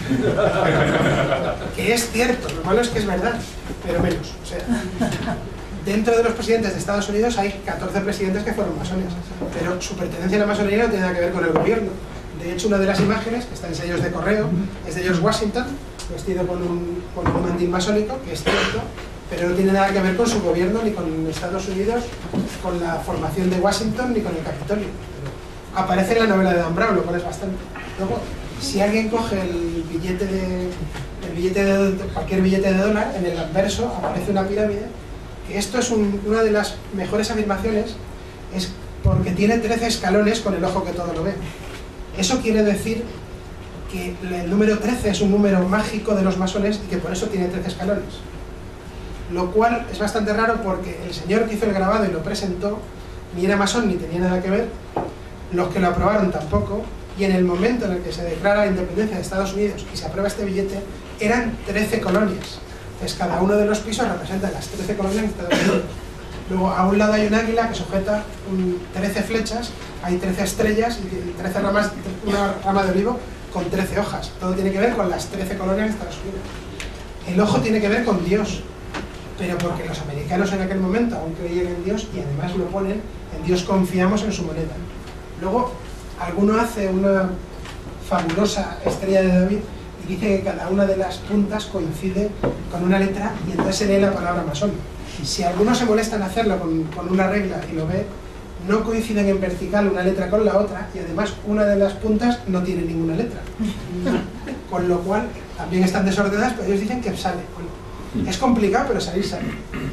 Que es cierto, lo malo es que es verdad, pero menos. O sea, dentro de los presidentes de Estados Unidos hay catorce presidentes que fueron masones, pero su pertenencia a la masonería no tiene nada que ver con el gobierno. De hecho, una de las imágenes, que está en sellos de correo, es de George Washington, vestido con un, con un mandil masónico, que es cierto, pero no tiene nada que ver con su gobierno, ni con Estados Unidos, con la formación de Washington, ni con el Capitolio. Aparece en la novela de Dan Brown, lo cual es bastante. Luego, si alguien coge el billete de, el billete de cualquier billete de dólar, en el anverso aparece una pirámide, que esto es un, una de las mejores afirmaciones, es porque tiene trece escalones con el ojo que todo lo ve. Eso quiere decir que el número trece es un número mágico de los masones y que por eso tiene trece escalones. Lo cual es bastante raro porque el señor que hizo el grabado y lo presentó ni era masón ni tenía nada que ver, los que lo aprobaron tampoco, y en el momento en el que se declara la independencia de Estados Unidos y se aprueba este billete, eran trece colonias. Entonces cada uno de los pisos representa las trece colonias de Estados Unidos. Luego a un lado hay un águila que sujeta un, trece flechas, hay trece estrellas y trece ramas, una rama de olivo con trece hojas. Todo tiene que ver con las trece colonias de Estados Unidos. El ojo tiene que ver con Dios, pero porque los americanos en aquel momento aún creían en Dios y además lo ponen, en Dios confiamos en su moneda. Luego, alguno hace una fabulosa estrella de David y dice que cada una de las puntas coincide con una letra y entonces se lee la palabra masón. Si alguno se molesta en hacerlo con, con una regla y lo ve, no coinciden en vertical una letra con la otra y además una de las puntas no tiene ninguna letra. Con lo cual, también están desordenadas, pero ellos dicen que sale. Bueno, es complicado, pero salir sale.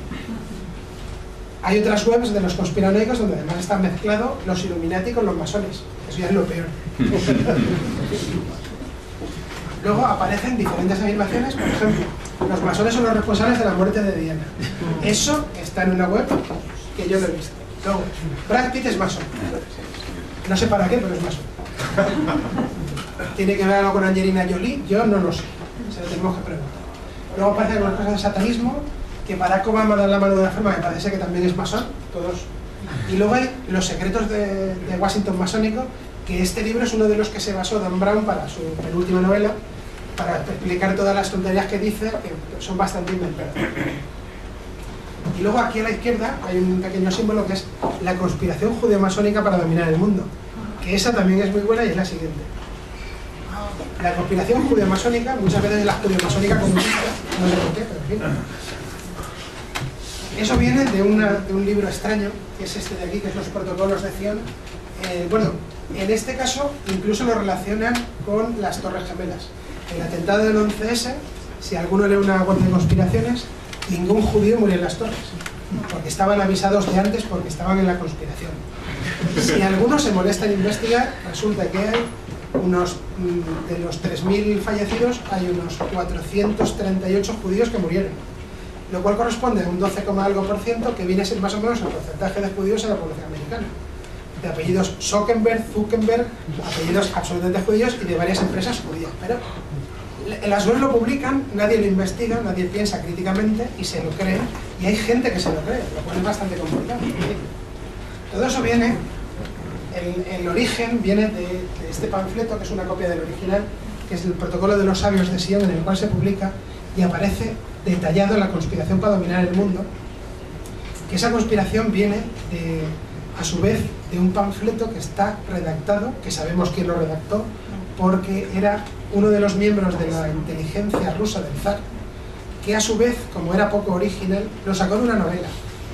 Hay otras webs de los conspiranoicos donde además está mezclado los Illuminati con los masones. Eso ya es lo peor. Luego aparecen diferentes afirmaciones, por ejemplo, los masones son los responsables de la muerte de Diana. Eso está en una web que yo lo he visto. Luego, Brad Pitt es masón. No sé para qué, pero es masón. ¿Tiene que ver algo con Angelina Jolie? Yo no lo sé. Se lo tenemos que preguntar. Luego aparecen algunas cosas de satanismo, que Barack Obama da la mano de una forma que parece que también es masón, todos. Y luego hay los secretos de, de Washington masónico, que este libro es uno de los que se basó Dan Brown para su penúltima novela, para explicar todas las tonterías que dice, que son bastante inventadas. Y luego aquí a la izquierda hay un pequeño símbolo que es la conspiración judeo-masónica para dominar el mundo, que esa también es muy buena y es la siguiente. La conspiración judeo-masónica, muchas veces la judeo-masónica comunista, no sé por qué, pero en fin. Eso viene de, una, de un libro extraño, que es este de aquí, que es Los Protocolos de Zion. Eh, bueno, en este caso incluso lo relacionan con las Torres Gemelas. El atentado del once ese, si alguno lee una web de conspiraciones, ningún judío murió en las torres, porque estaban avisados de antes, porque estaban en la conspiración. Si alguno se molesta en investigar, resulta que hay unos, de los tres mil fallecidos, hay unos cuatrocientos treinta y ocho judíos que murieron, lo cual corresponde a un doce, algo por ciento, que viene a ser más o menos el porcentaje de judíos en la población americana. De apellidos Zuckerberg, Zuckerberg, apellidos absolutamente judíos y de varias empresas judías. Pero en las webs lo publican, nadie lo investiga, nadie piensa críticamente y se lo cree, y hay gente que se lo cree, lo cual es bastante complicado. Todo eso viene, el, el origen viene de, de este panfleto, que es una copia del original, que es el Protocolo de los Sabios de Sion, en el cual se publica y aparece detallado la conspiración para dominar el mundo, que esa conspiración viene de, a su vez, de un panfleto que está redactado, que sabemos quién lo redactó, porque era uno de los miembros de la inteligencia rusa del zar, que a su vez, como era poco original, lo sacó de una novela.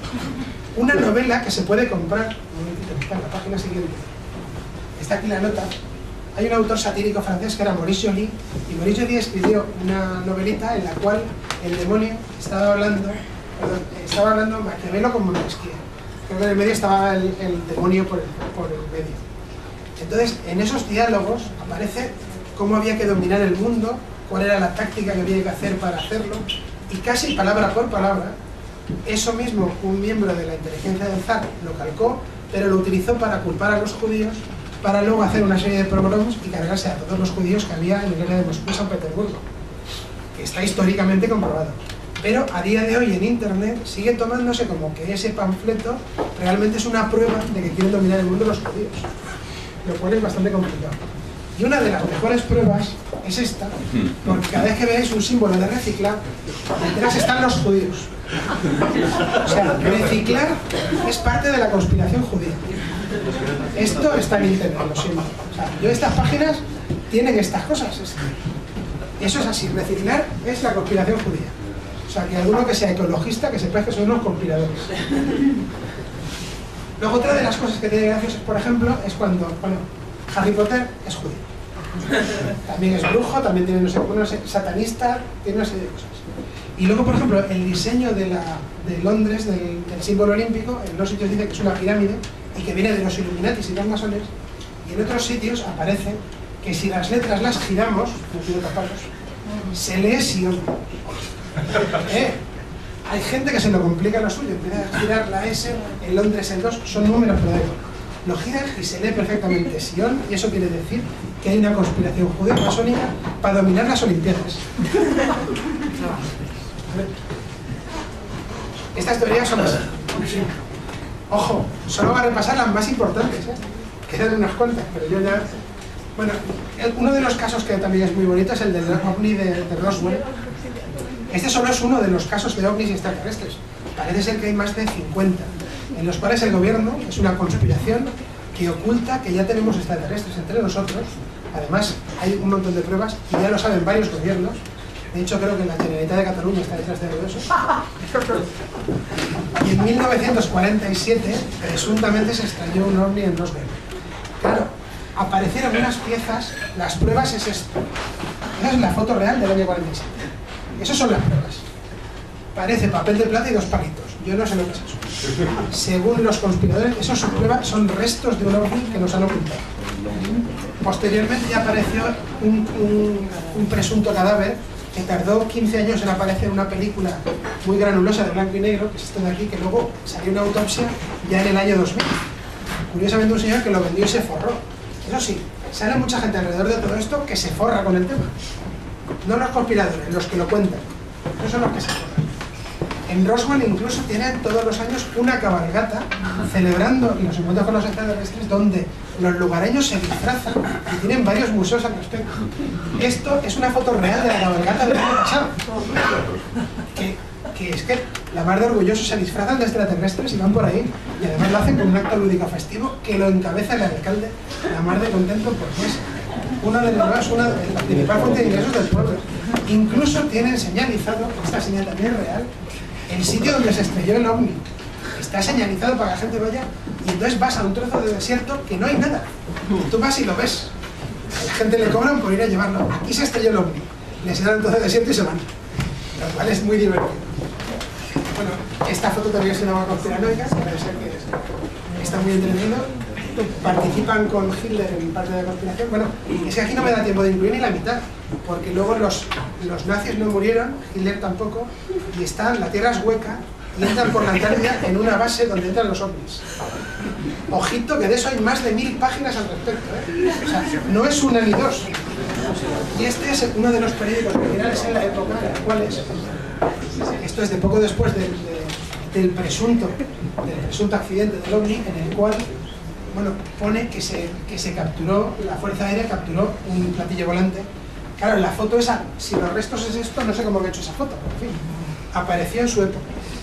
Una novela que se puede comprar, un momentito, está en la página siguiente, está aquí la nota. Hay un autor satírico francés que era Maurice Joly, y Maurice Joly escribió una novelita en la cual el demonio estaba hablando, perdón, estaba hablando Maquiavelo con Montesquieu. Creo que en el medio estaba el, el demonio por el, por el medio. Entonces, en esos diálogos aparece cómo había que dominar el mundo, cuál era la táctica que había que hacer para hacerlo, y casi palabra por palabra, eso mismo un miembro de la inteligencia del zar lo calcó, pero lo utilizó para culpar a los judíos, para luego hacer una serie de progromos y cargarse a todos los judíos que había en el área de Moscú y San Petersburgo, que está históricamente comprobado. Pero a día de hoy en internet sigue tomándose como que ese panfleto realmente es una prueba de que quieren dominar el mundo los judíos, lo cual es bastante complicado. Y una de las mejores pruebas es esta, porque cada vez que veáis un símbolo de reciclar, detrás están los judíos. O sea, reciclar es parte de la conspiración judía. Esto está en internet, lo siento. O sea, yo estas páginas tienen estas cosas. Eso es así, reciclar es la conspiración judía. O sea, que alguno que sea ecologista, que sepa que son unos conspiradores. Luego, otra de las cosas que tiene gracias, por ejemplo, es cuando, bueno, Harry Potter es judío. También es brujo, también tiene, no sé, bueno, es satanista, tiene una serie de cosas. Y luego, por ejemplo, el diseño de, la, de Londres, del, del símbolo olímpico, en unos sitios dice que es una pirámide y que viene de los Illuminatis y los masones, y en otros sitios aparece que si las letras las giramos, no quiero taparlos, se lee Sion. ¿Eh? Hay gente que se lo complica lo suyo, empieza a girar la S, en Londres el dos, son números, pero da igual. Lo giran y se lee perfectamente Sion, y eso quiere decir que hay una conspiración judeo-masónica para dominar las Olimpiadas. Estas teorías son así. Ojo, solo va a repasar las más importantes, ¿eh? Quedan unas cuantas, pero yo ya... Bueno, uno de los casos que también es muy bonito es el del ovni de, de Roswell. Este solo es uno de los casos de ovnis extraterrestres. Parece ser que hay más de cincuenta, en los cuales el gobierno es una conspiración que oculta que ya tenemos extraterrestres entre nosotros. Además, hay un montón de pruebas y ya lo saben varios gobiernos. De hecho, creo que la Generalitat de Cataluña está detrás de todo eso. Y en mil novecientos cuarenta y siete, presuntamente se extrañó un ovni en Roswell. Claro, aparecieron unas piezas, las pruebas es esto. Esa es la foto real del año cuarenta y siete. Esas son las pruebas. Parece papel de plata y dos palitos. Yo no sé lo que es eso. Según los conspiradores, esos son pruebas, son restos de un ovni que nos han ocultado. Posteriormente ya apareció un, un, un presunto cadáver que tardó quince años en aparecer en una película muy granulosa de blanco y negro, que es esto de aquí, que luego salió una autopsia ya en el año dos mil. Curiosamente un señor que lo vendió y se forró. Eso sí, sale mucha gente alrededor de todo esto que se forra con el tema. No los conspiradores, los que lo cuentan. Esos son los que se forran. En Roswell incluso tienen todos los años una cabalgata celebrando los encuentros con los extraterrestres, donde los lugareños se disfrazan y tienen varios museos al respecto. Esto es una foto real de la cabalgata del año pasado. Que, que es que la mar de orgullosos se disfrazan de extraterrestres y van por ahí. Y además lo hacen con un acto lúdico festivo que lo encabeza el alcalde, la mar de contento porque es una de las una de la principal fuente de ingresos del pueblo. Incluso tienen señalizado, esta señal también es real, el sitio donde se estrelló el ovni. Está señalizado para que la gente vaya, y entonces vas a un trozo de desierto que no hay nada. Tú vas y lo ves. A la gente le cobran por ir a llevarlo. Aquí se estrelló el ovni. Les dan un trozo de desierto y se van. Lo cual es muy divertido. Bueno, esta foto también es una conspiranoica, parece ser que está muy entretenido. Participan con Hitler en parte de la conspiración. Bueno, es que aquí no me da tiempo de incluir ni la mitad, porque luego los, los nazis no murieron, Hitler tampoco, y están, la tierra es hueca, y entran por la Antártida en una base donde entran los ovnis. Ojito, que de eso hay más de mil páginas al respecto, ¿eh? O sea, no es una ni dos. Y este es uno de los periódicos originales en la época, en los cuales, esto es de poco después del, de, del, presunto, del presunto accidente del ovni, en el cual, bueno, pone que se, que se capturó, la Fuerza Aérea capturó un platillo volante. Claro, la foto esa, si los restos es esto, no sé cómo he hecho esa foto, pero en fin, apareció en su época.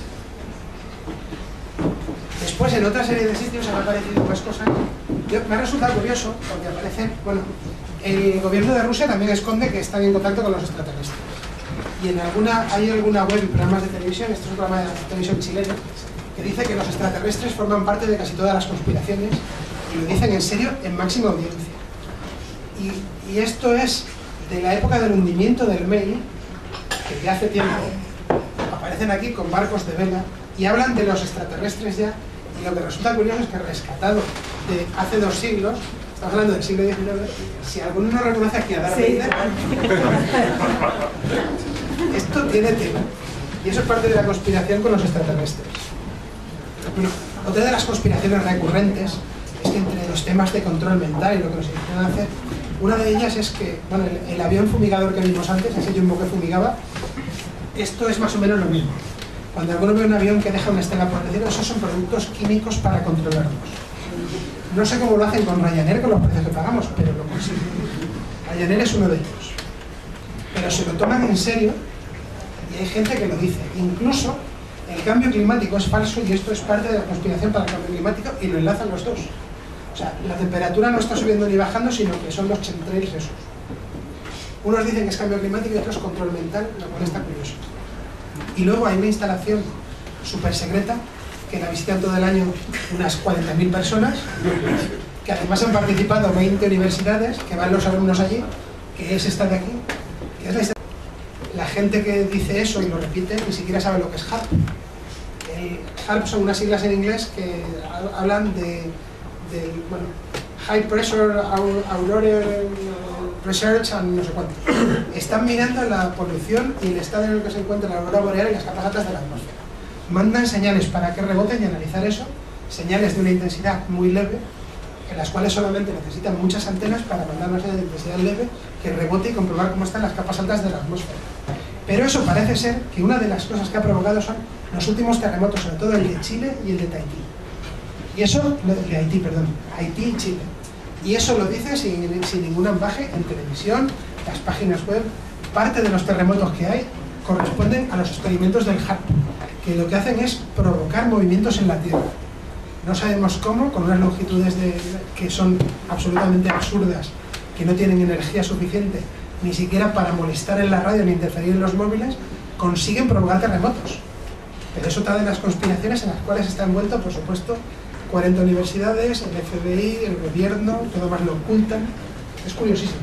Después, en otra serie de sitios han aparecido más cosas. Yo, me ha resultado curioso, porque aparecen, bueno, el gobierno de Rusia también esconde que están en contacto con los extraterrestres. Y en alguna, hay alguna web y programas de televisión, esto es un programa de televisión chileno, que dice que los extraterrestres forman parte de casi todas las conspiraciones, y lo dicen en serio, en máxima audiencia. Y, y esto es de la época del hundimiento del Maine, que ya hace tiempo aparecen aquí con barcos de vela, y hablan de los extraterrestres ya, y lo que resulta curioso es que rescatado de hace dos siglos, estamos hablando del siglo diecinueve, si alguno no reconoce aquí a Darth Vader, esto tiene tema, y eso es parte de la conspiración con los extraterrestres. Bueno, otra de las conspiraciones recurrentes es que entre los temas de control mental y lo que nos intentan hacer, una de ellas es que, bueno, el, el avión fumigador que vimos antes, ese Jumbo que fumigaba, esto es más o menos lo mismo. Cuando alguno ve un avión que deja una estela por el cielo, esos son productos químicos para controlarnos. No sé cómo lo hacen con Ryanair, con los precios que pagamos, pero lo consiguen. Ryanair es uno de ellos. Pero se lo toman en serio y hay gente que lo dice. Incluso el cambio climático es falso y esto es parte de la conspiración para el cambio climático y lo enlazan los dos. O sea, la temperatura no está subiendo ni bajando, sino que son los chemtrails esos. Unos dicen que es cambio climático y otros control mental, lo cual está curioso. Y luego hay una instalación súper secreta que la visitan todo el año unas cuarenta mil personas, que además han participado veinte universidades, que van los alumnos allí, que es esta de aquí, que es la, la gente que dice eso y lo repite ni siquiera sabe lo que es HARP. El HARP son unas siglas en inglés que hablan de, de bueno, High Pressure Aurora Research and no sé cuánto. Están mirando la polución y el estado en el que se encuentra la aurora boreal y las cataratas de la atmósfera. Mandan señales para que reboten y analizar eso, señales de una intensidad muy leve, en las cuales solamente necesitan muchas antenas para mandar una señal de intensidad leve que rebote y comprobar cómo están las capas altas de la atmósfera. Pero eso parece ser que una de las cosas que ha provocado son los últimos terremotos, sobre todo el de Chile y el de Tahití. Y eso, de Haití, perdón, Haití y Chile. Y eso lo dice sin, sin ningún ambaje en televisión, las páginas web. Parte de los terremotos que hay corresponden a los experimentos del HARP, que lo que hacen es provocar movimientos en la Tierra. No sabemos cómo, con unas longitudes de, que son absolutamente absurdas, que no tienen energía suficiente, ni siquiera para molestar en la radio ni interferir en los móviles, consiguen provocar terremotos. Pero es otra de las conspiraciones en las cuales está envuelto, por supuesto, cuarenta universidades, el F B I, el gobierno, todo más lo ocultan. Es curiosísimo.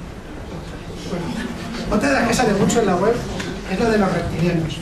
Bueno, otra de las que sale mucho en la web es lo de los reptilianos.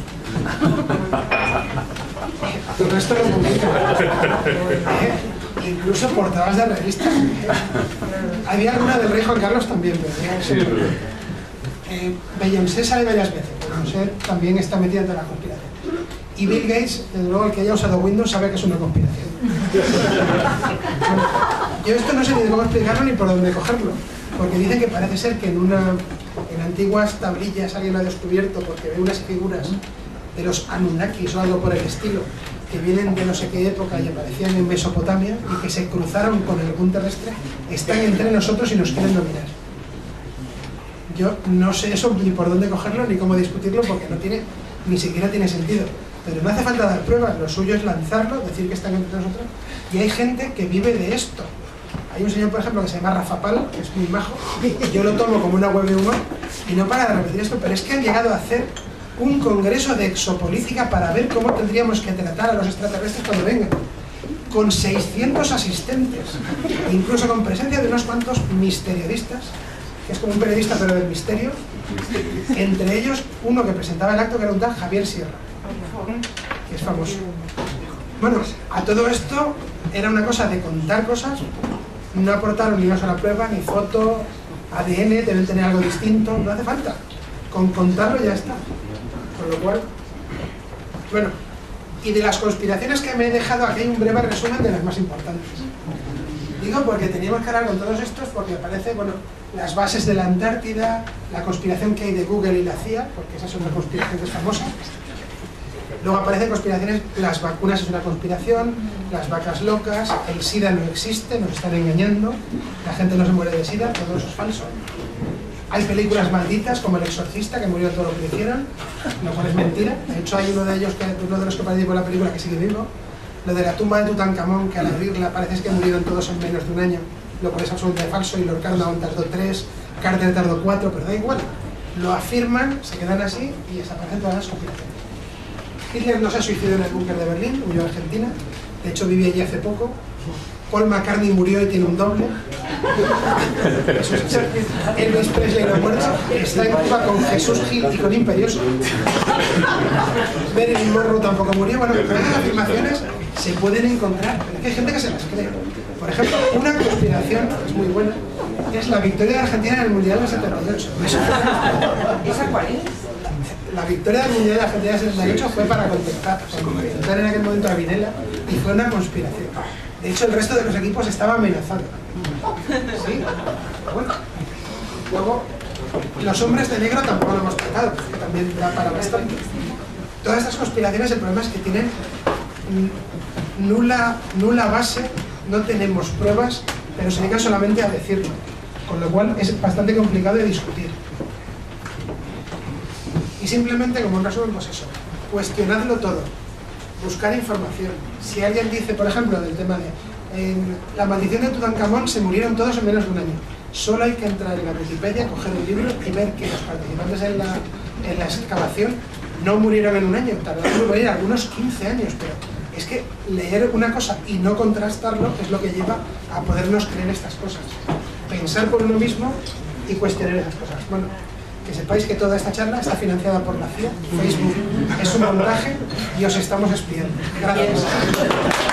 Todo esto lo publica. Eh, incluso portadas de revistas. Había alguna del rey Juan Carlos también, pero eh, Beyoncé sale varias veces. Beyoncé también está metida en la conspiración. Y Bill Gates, desde luego el que haya usado Windows sabe que es una conspiración. Bueno, yo esto no sé ni cómo explicarlo ni por dónde cogerlo, porque dicen que parece ser que en, una, en antiguas tablillas alguien ha descubierto, porque ve unas figuras de los Anunnakis o algo por el estilo, que vienen de no sé qué época y aparecían en Mesopotamia y que se cruzaron con algún terrestre, están entre nosotros y nos quieren dominar. Yo no sé eso ni por dónde cogerlo ni cómo discutirlo, porque no tiene, ni siquiera tiene sentido. Pero no hace falta dar pruebas, lo suyo es lanzarlo, decir que están entre nosotros, y hay gente que vive de esto. Hay un señor, por ejemplo, que se llama Rafa Pal, que es muy majo, yo lo tomo como una web de humor, y no para de repetir esto, pero es que han llegado a hacer un congreso de exopolítica para ver cómo tendríamos que tratar a los extraterrestres cuando vengan, con seiscientos asistentes, incluso con presencia de unos cuantos misteriodistas, que es como un periodista pero del misterio, entre ellos uno que presentaba el acto, que era un tal Javier Sierra, que es famoso. Bueno, a todo esto era una cosa de contar cosas, no aportaron ni una sola prueba, ni foto, A D N, deben tener algo distinto, no hace falta, con contarlo ya está. Con lo cual, bueno, y de las conspiraciones que me he dejado, aquí hay un breve resumen de las más importantes. Digo porque teníamos que hablar con todos estos, porque aparece, bueno, las bases de la Antártida, la conspiración que hay de Google y la C I A, porque esa es una conspiración que es famosa. Luego aparecen conspiraciones, las vacunas es una conspiración, las vacas locas, el SIDA no existe, nos están engañando, la gente no se muere de SIDA, todo eso es falso. Hay películas malditas como El Exorcista, que murió todo lo que le hicieron, lo cual es mentira. De hecho hay uno de ellos, que, uno de los que participó en la película, que sigue vivo. Lo de la tumba de Tutankamón, que al abrirla parece que murieron todos en menos de un año, lo cual es absolutamente falso, y Lord Carnarvon tardó tres, Carter tardó cuatro, pero da igual. Lo afirman, se quedan así y desaparecen todas las conspiraciones. Hitler no se suicidó en el búnker de Berlín, huyó a Argentina, de hecho vive allí hace poco. Paul McCartney murió y tiene un doble. Elvis Presley no ha muerto, está en Cuba con Jesús Gil y con Imperioso. Marilyn Monroe tampoco murió. Bueno, todas las afirmaciones se pueden encontrar, pero es que hay gente que se las cree. Por ejemplo, una conspiración, que es muy buena, es la victoria de Argentina en el Mundial del setenta y ocho. ¿Esa cuál es? La victoria del Mundial de Argentina del setenta y ocho fue para contentar, contentar en aquel momento a Videla, y fue una conspiración. De hecho, el resto de los equipos estaba amenazado. ¿Sí? Bueno. Luego, los hombres de negro tampoco lo hemos tratado, que también da para bastante. Todas estas conspiraciones, el problema es que tienen nula, nula base, no tenemos pruebas, pero se dedican solamente a decirlo, con lo cual es bastante complicado de discutir. Y simplemente, como un resumen, pues eso, cuestionadlo todo, buscar información. Si alguien dice, por ejemplo, del tema de en la maldición de Tutankamón, se murieron todos en menos de un año, solo hay que entrar en la Wikipedia, coger el libro y ver que los participantes en la, en la excavación no murieron en un año, tardaron en morir algunos quince años, pero es que leer una cosa y no contrastarlo es lo que lleva a podernos creer estas cosas. Pensar por uno mismo y cuestionar esas cosas. Bueno, que sepáis que toda esta charla está financiada por la C I A, Facebook es un montaje y os estamos espiando. Gracias.